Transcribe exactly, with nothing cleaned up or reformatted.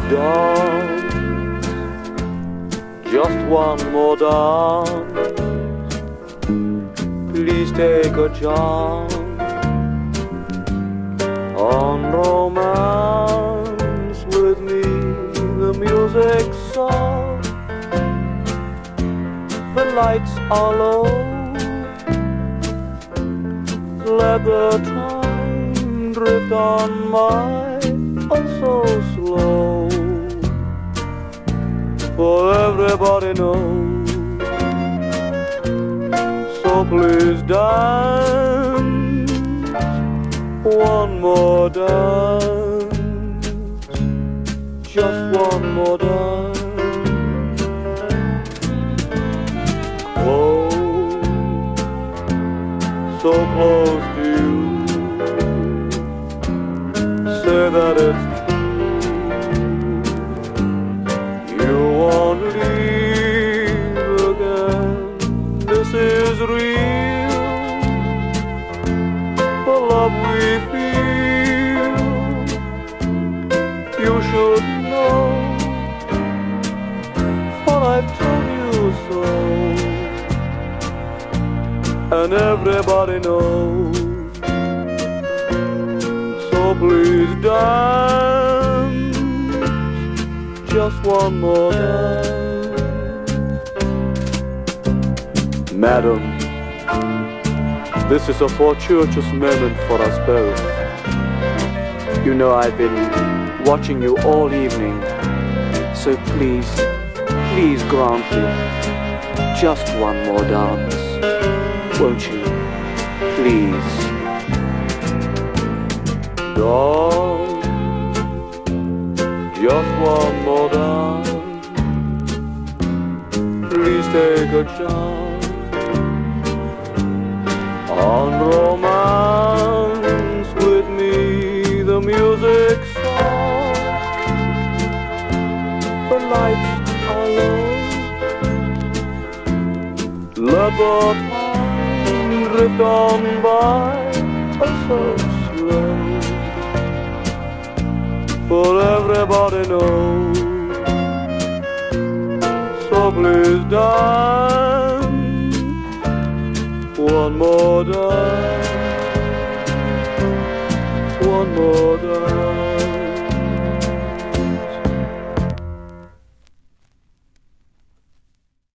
dance, just one more dance. Please take a chance on romance with me. The music's soft, the lights are low. Let the time drift on by, oh so slow. For everybody knows, so please dance, one more dance, just one more dance. Close, so close to you, say that it's you won't leave again. This is real, the love we feel. You should know, for I've told you so, and everybody knows. So please dance, just one more dance. Madam, this is a fortuitous moment for us both. You know I've been watching you all evening, so please, please grant me just one more dance. Won't you, please? Dance, just one more dance. Please take a chance on romance with me. The music's soft, the lights are low. Let the time drift on by, oh so slow. For everybody knows, so please dance, one more dance.